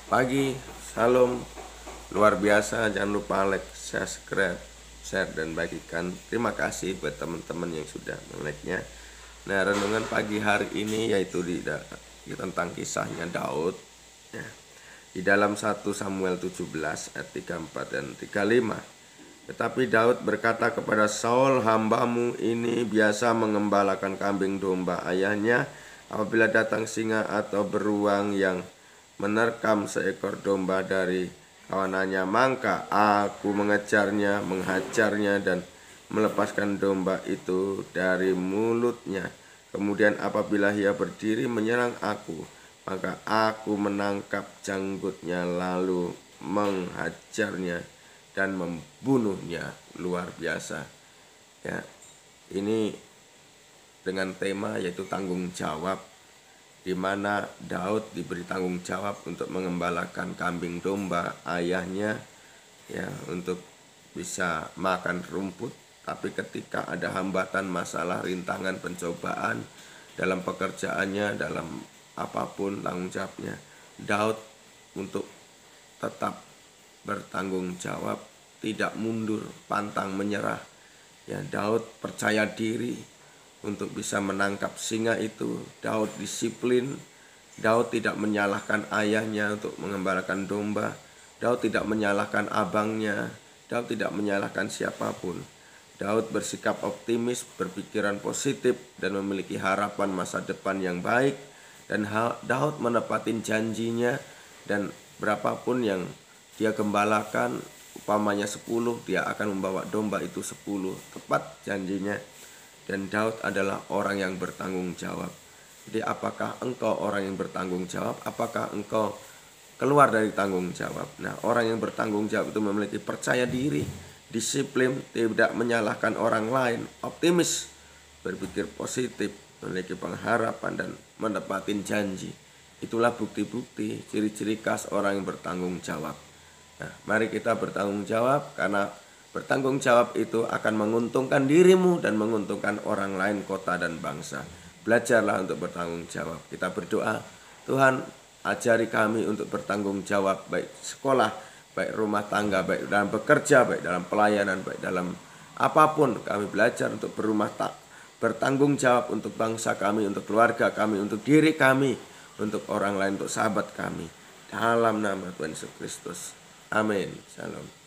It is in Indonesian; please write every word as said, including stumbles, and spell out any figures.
Pagi, salam, luar biasa. Jangan lupa like, subscribe, share, dan bagikan. Terima kasih buat teman-teman yang sudah like-nya. Nah, renungan pagi hari ini yaitu di, di tentang kisahnya Daud ya. Di dalam satu Samuel tujuh belas ayat tiga puluh empat dan tiga puluh lima. Tetapi Daud berkata kepada Saul, hambamu ini biasa mengembalakan kambing domba ayahnya. Apabila datang singa atau beruang yang menerkam seekor domba dari kawanannya, maka aku mengejarnya, menghajarnya, dan melepaskan domba itu dari mulutnya. Kemudian apabila ia berdiri menyerang aku, maka aku menangkap janggutnya lalu menghajarnya dan membunuhnya. Luar biasa ya. Ini dengan tema yaitu tanggung jawab, di mana Daud diberi tanggung jawab untuk mengembalakan kambing domba ayahnya ya, untuk bisa makan rumput. Tapi ketika ada hambatan, masalah, rintangan, pencobaan dalam pekerjaannya, dalam apapun tanggung jawabnya, Daud untuk tetap bertanggung jawab, tidak mundur, pantang menyerah ya. Daud percaya diri untuk bisa menangkap singa itu. Daud disiplin. Daud tidak menyalahkan ayahnya untuk mengembalakan domba. Daud tidak menyalahkan abangnya. Daud tidak menyalahkan siapapun. Daud bersikap optimis, berpikiran positif, dan memiliki harapan masa depan yang baik. Dan Daud menepatin janjinya, dan berapapun yang dia gembalakan, umpamanya sepuluh, dia akan membawa domba itu sepuluh. Tepat janjinya. Dan Daud adalah orang yang bertanggung jawab. Jadi apakah engkau orang yang bertanggung jawab? Apakah engkau keluar dari tanggung jawab? Nah, orang yang bertanggung jawab itu memiliki percaya diri, disiplin, tidak menyalahkan orang lain, optimis, berpikir positif, memiliki pengharapan, dan menepatin janji. Itulah bukti-bukti, ciri-ciri khas orang yang bertanggung jawab. Nah, mari kita bertanggung jawab, karena bertanggung jawab itu akan menguntungkan dirimu dan menguntungkan orang lain, kota, dan bangsa. Belajarlah untuk bertanggung jawab. Kita berdoa, Tuhan ajari kami untuk bertanggung jawab, baik sekolah, baik rumah tangga, baik dalam bekerja, baik dalam pelayanan, baik dalam apapun. Kami belajar untuk berumah tak bertanggung jawab untuk bangsa kami, untuk keluarga kami, untuk diri kami, untuk orang lain, untuk sahabat kami. Dalam nama Tuhan Yesus Kristus. Amin. Shalom.